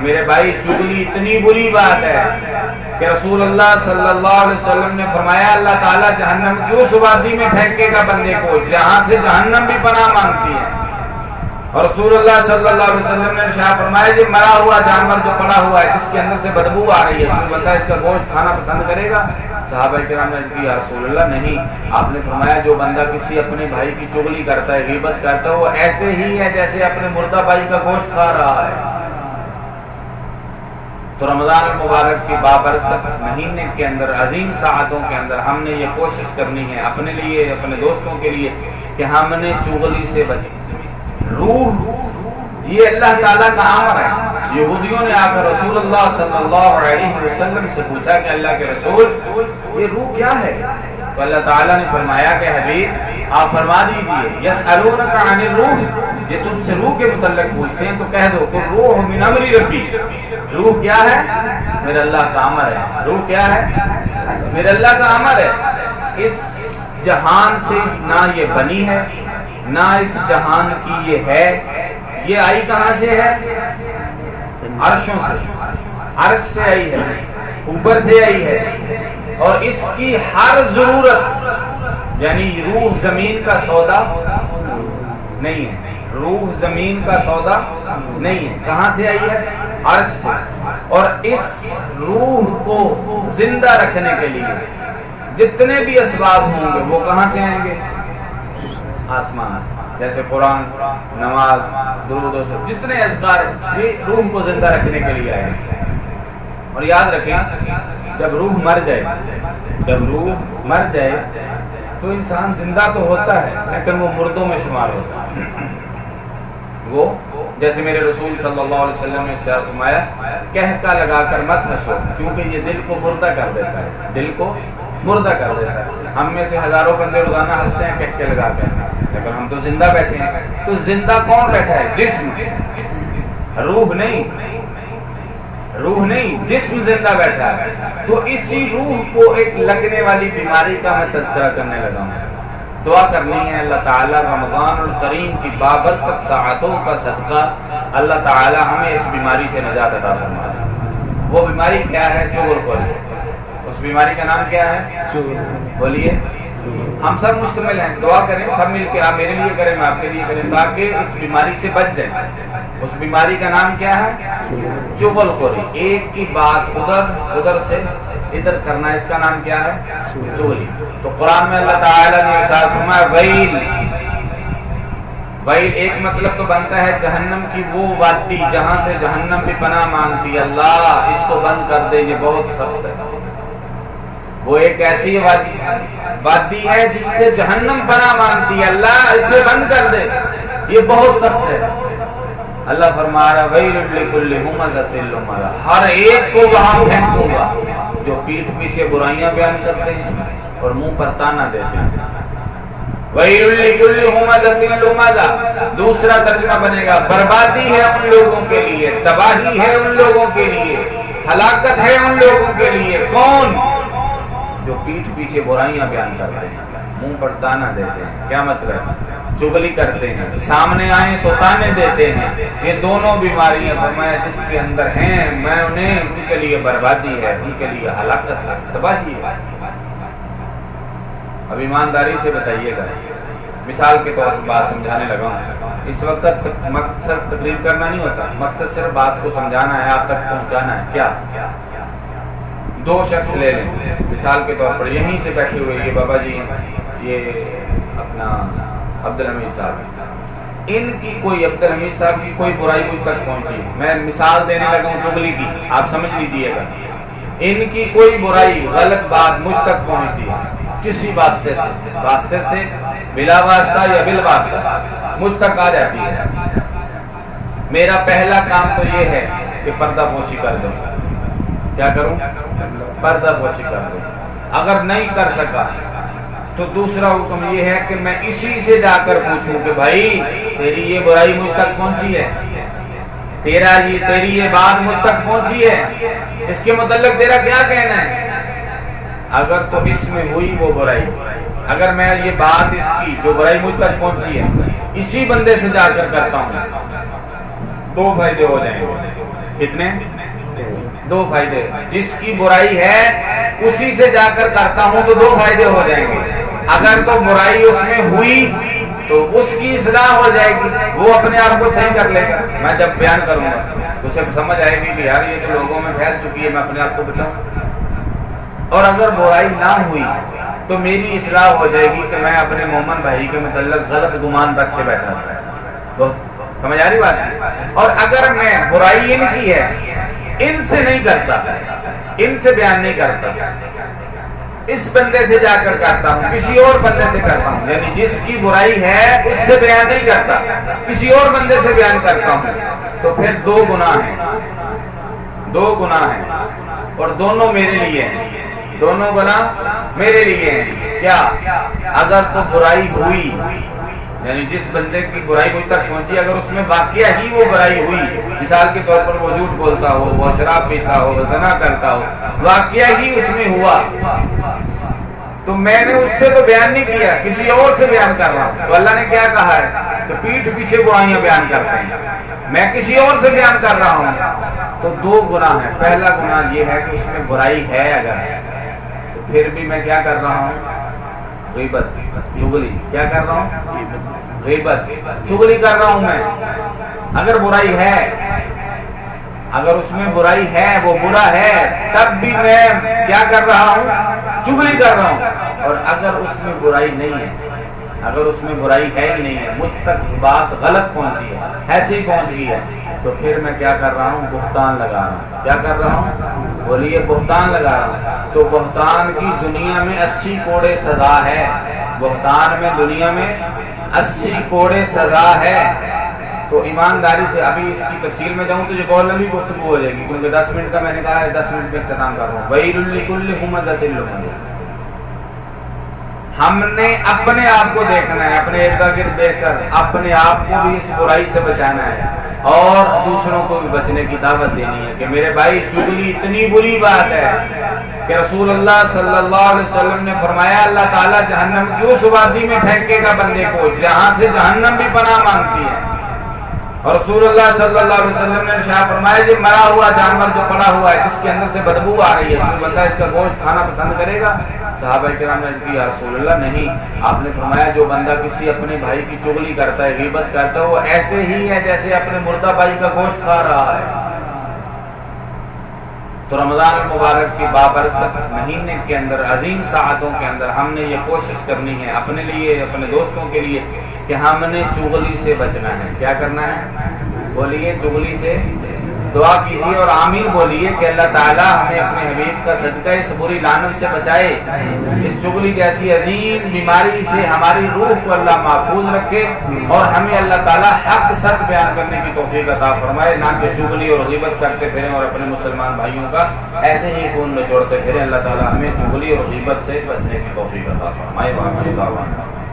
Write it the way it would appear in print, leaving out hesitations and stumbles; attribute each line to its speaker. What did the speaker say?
Speaker 1: میرے بھائی چغلی اتنی بری بات ہے کہ رسول اللہ صلی اللہ علیہ وسلم نے فرمایا اللہ تعالیٰ جہنم کی اس وادی میں پھینکے گا بندے کو جہاں سے جہنم بھی پناہ مانگتی ہے. اور رسول اللہ صلی اللہ علیہ وسلم نے ارشاد فرمایا یہ مرا ہوا جانور جو پڑا ہوا ہے جس کے اندر سے بدبو آ رہی ہے کوئی بندہ اس کا گوشت کھانا پسند کرے گا؟ صحابہ کرام نے کہا یا رسول اللہ نہیں. آپ نے فرمایا جو بندہ کسی اپنے بھائی کی چغلی کرتا ہے غیبت کرتا ہے وہ ایسے ہی ہے جیسے اپنے مردہ بھائی کا گوشت کھا رہا ہے. تو رمضان المبارک کے بابرکت مہینے کے اندر عظیم ساعتوں کے اندر ہم نے یہ کوشش کرنی ہے اپنے لیے اپنے دوستوں کے لیے کہ ہم نے چغلی سے بچیں. روح یہ اللہ تعالیٰ کا امر ہے. یہودیوں نے آ کر رسول اللہ صلی اللہ علیہ وسلم سے پوچھا کہ اللہ کے رسول یہ روح کیا ہے؟ تو اللہ تعالیٰ نے فرمایا کہ حبیب آپ فرما دیجئے یسألونک عن الروح یہ تم سے روح کے متعلق پوچھتے ہیں تو کہہ دو کہ روح من امر ربی. روح کیا ہے؟ میرا اللہ کا امر ہے. روح کیا ہے؟ میرا اللہ کا امر ہے. اس جہان سے نہ یہ بنی ہے نہ اس جہان کی یہ ہے. یہ آئی کہاں سے ہے؟ عرشوں سے. عرش سے آئی ہے اوپر سے آئی ہے اور اس کی ہر ضرورت یعنی روح زمین کا سودا نہیں ہے. روح زمین کا سودا نہیں ہے. کہاں سے آئی ہے؟ عرش سے. اور اس روح کو زندہ رکھنے کے لیے جتنے بھی اسباب ہوں گے وہ کہاں سے آئیں گے؟ آسمان. جیسے قرآن نماز درود و سب جتنے اذکار یہ روح کو زندہ رکھنے کے لیے آئے. اور یاد رکھیں جب روح مر جائے تو انسان زندہ تو ہوتا ہے لیکن وہ مردوں میں شمار ہوتا ہے. وہ جیسے میرے رسول صلی اللہ علیہ وسلم نے ارشاد فرمایا کہکا لگا کر مت ہنسو کیونکہ یہ دل کو مردہ کر دیتا ہے. دل کو مردہ کر دیتا ہے. ہم میں سے ہزاروں بندے روزانہ ہنستے ہیں کہکے لگا کر لیکن ہم تو زندہ بیٹھے ہیں. تو زندہ کون بیٹھا ہے؟ جسم. روح نہیں جسم زندہ بیٹھا ہے. تو اسی روح کو ایک لگنے والی بیماری کا میں تذکرہ کرنے لگا ہوں. دعا کرنی ہے اللہ تعالیٰ رمضان الکریم کی بابرکت ساعتوں کا صدقہ اللہ تعالیٰ ہمیں اس بیماری سے نجات عطا فرمائے. وہ بیماری کیا ہے؟ چغل خوری. اس بیماری کا نام کیا ہے؟ بولیے. ہم سب مشتمل ہیں. دعا کریں سب مل کے. آپ میرے لیے کریں میں آپ کے لیے کریں تاکہ اس بیماری سے بچ جائیں. اس بیماری کا نام کیا ہے؟ چغل خوری. ایک کی بات ادھر سے ادھر کرنا اس کا نام کیا ہے؟ چغلی. تو قرآن میں اللہ تعالیٰ نے ارشاد فرمایا ویل. ویل ایک مطلب تو بنتا ہے جہنم کی وہ وادی جہاں سے جہنم بھی پناہ مانگتی ہے. اللہ اس کو بند کر دے یہ بہت سخت ہے. وہ ایک ایسی وادی ہے جس سے جہنم پناہ مانگتی ہے. اللہ اسے بند کر دے یہ بہت سخت ہے. اللہ فرمایا ویل لکل ہمزۃ لمزہ ہر ایک کو وہاں پھینکوں گا جو پیٹھ پیچھے برائیاں بیان کرتے ہیں اور منہ پر تانا دیتے ہیں. ویل لکل ہمزۃ لمزہ دوسرا ترجمہ بنے گا بربادی ہے ان لوگوں کے لیے تباہی ہے ان لوگوں کے لیے ہلاکت ہے ان لوگوں کے لیے. کون؟ جو پیٹھ پیچھے برائیاں بیان کرتے ہیں منہ پر تانا دیتے ہیں. کیا مطلب؟ چغلی کرتے ہیں. سامنے آئیں تو تانے دیتے ہیں. یہ دونوں بیماریاں فرمایا جس کے اندر ہیں میں انہیں ان کے لیے بربادی ہے ان کے لیے ہلاکت ہے تباہی ہے. اب ایمانداری سے بتائیے گا مثال کے طور پر بات سمجھانے لگا ہوں. اس وقت مقصد تقریر کرنا نہیں ہوتا. مقصد صرف بات کو سمجھانا ہے آپ تک پہنچانا ہے. کیا دو شخص لے لیں مثال کے طور پر یہیں سے بیٹھے ہوئے یہ بابا جی یہ اپنا عبدالحمید صاحب ان کی کوئی عبدالحمید صاحب کی کوئی برائی مجھ تک پہنچی. میں مثال دینے لگا ہوں چغلی کی آپ سمجھ لیجیے گا. ان کی کوئی برائی غلط بات مجھ تک پہنچتی ہے کسی واسطے سے بلا واسطہ یا بال واسطہ مجھ تک آ جاتی ہے. میرا پہلا کام تو یہ ہے کہ پردہ پوشی کر دوں. کیا کروں؟ پردہ پوشی کر دوں. اگر نہیں کر سکا تو دوسرا حکم یہ ہے کہ میں اسی سے جا کر پوچھوں کہ بھائی تیری یہ برائی مجھ تک پہنچی ہے تیری یہ بات مجھ تک پہنچی ہے اس کے متعلق تیرا کیا کہنا ہے. اگر تو اس میں ہوئی وہ برائی اگر میں یہ بات اس کی جو برائی مجھ تک پہنچی ہے اسی بندے سے جا کر کرتا ہوں دو فائدے ہو جائیں گے. کتنے؟ 2 فائدے. جس کی برائی ہے اسی سے جا کر کرتا ہوں تو 2 فائدے ہو جائیں گے. اگر تو برائی اس میں ہوئی تو اس کی اصلاح ہو جائے گی، وہ اپنے آپ کو صحیح کر لے گا. میں جب بیان کروں گا تو اسے سمجھ آئے گی کہ یار یہ تو لوگوں میں پھیل چکی ہے، میں اپنے آپ کو بچاؤں. اور اگر برائی نہ ہوئی تو میری اصلاح ہو جائے گی کہ میں اپنے مومن بھائی کے متعلق غلط گمان رکھ کے بیٹھا تھا. سمجھ آ رہی بات؟ اور اگر میں برائی ان کی ہے، ان سے نہیں کرتا، ان سے بیان نہیں کرتا، اس بندے سے جا کر کرتا ہوں، کسی اور بندے سے کرتا ہوں، یعنی جس کی برائی ہے اس سے بیان نہیں کرتا، کسی اور بندے سے بیان کرتا ہوں، تو پھر 2 گناہ ہیں. 2 گناہ ہیں اور دونوں میرے لیے ہیں. دونوں گناہ میرے لیے ہیں. کیا؟ اگر تو برائی ہوئی، یعنی جس بندے کی برائی مجھ تک پہنچی، اگر اس میں واقعہ ہی وہ برائی ہوئی، مثال کے طور پر وہ جھوٹ بولتا ہو، وہ شراب پیتا ہو، زنا کرتا ہو، واقعہ ہی اس میں ہوا، تو میں نے اس سے تو بیان نہیں کیا، کسی اور سے بیان کر رہا ہوں. تو اللہ نے کیا کہا ہے کہ پیٹھ پیچھے برائیاں بیان کرتے ہیں، میں کسی اور سے بیان کر رہا ہوں. تو 2 گناہ ہیں. پہلا گناہ یہ ہے کہ اس میں برائی ہے اگر، تو پھر بھی میں کیا کر رہا ہوں؟ غیبت، چغلی. کیا کر رہا ہوں؟ غیبت، چغلی کر رہا ہوں میں. اگر برائی ہے، اگر اس میں برائی ہے، وہ برا ہے، تب بھی میں کیا کر رہا ہوں؟ چغلی کر رہا ہوں. اور اگر اس میں برائی نہیں ہے، اگر اس میں برائی ہے ہی نہیں ہے، مجھ تک بات غلط پہنچی ہے، ایسے ہی پہنچ گئی ہے، تو پھر میں کیا کر رہا ہوں؟ بہتان لگا رہا ہوں. کیا کر رہا ہوں؟ بولیے. بہتان لگا رہا ہوں. تو بہتان کی دنیا میں 80 کوڑے سزا ہے. بہتان میں دنیا میں 80 کوڑے سزا ہے. تو ایمانداری سے ابھی اس کی تفصیل میں جاؤں تو یہ بہت لمبی گفتگو ہو جائے گی، کیونکہ 10 منٹ کا میں نے کہا ہے، 10 منٹ میں اختتام کر رہا ہوں. وَيْلٌ لِكُلِّ هُمَزَةٍ لُمَزَةٍ. ہم نے اپنے آپ کو دیکھنا ہے، اپنے ارد گرد دیکھ کر اپنے آپ کو بھی اس برائی سے بچانا ہے اور دوسروں کو بھی بچنے کی دعوت دینی ہے کہ میرے بھائی چغلی اتنی بری بات ہے کہ رسول اللہ صلی اللہ علیہ وسلم نے فرمایا اللہ تعالیٰ جہنم کی اس وادی میں پھینکے گا بندے کو جہاں سے جہنم بھی پناہ مانگتی ہے. اور رسول اللہ صلی اللہ علیہ وسلم نے ارشاد فرمایا کہ مرا ہوا جانور جو پڑا ہوا ہے جس کے اندر سے بدبو آ رہی ہے، تو بندہ اس کا گوشت کھانا پسند کرے گا؟ صحابہ کرام نے کہا یا رسول اللہ نہیں. آپ نے فرمایا جو بندہ کسی اپنے بھائی کی چغلی کرتا ہے، غیبت کرتا ہے، وہ ایسے ہی ہے جیسے اپنے مردہ بھائی کا گوشت کھا رہا ہے. تو رمضان المبارک کے بابرکت مہینے کے اندر، عظیم ساعتوں کے اندر ہم نے یہ کوشش کرنی ہے اپنے لیے، اپنے دوستوں کے لیے، کہ ہم نے چغلی سے بچنا ہے. کیا کرنا ہے؟ بولیے. چغلی سے دعا کیجیے اور آمین بولیے کہ اللہ تعالیٰ ہمیں اپنے حبیب کا صدقہ اس بری لعنت سے بچائے، اس چغلی جیسی عظیم بیماری سے ہماری روح کو اللہ محفوظ رکھے اور ہمیں اللہ تعالیٰ حق سچ بیان کرنے کی توفیق عطا فرمائے، نہ کہ چغلی اور غیبت کرتے پھریں اور اپنے مسلمان بھائیوں کا ایسے ہی خون میں جوڑتے پھریں. اللہ تعالیٰ ہمیں چغلی اور غیبت سے بچنے کی توفیق عطا فرمائے.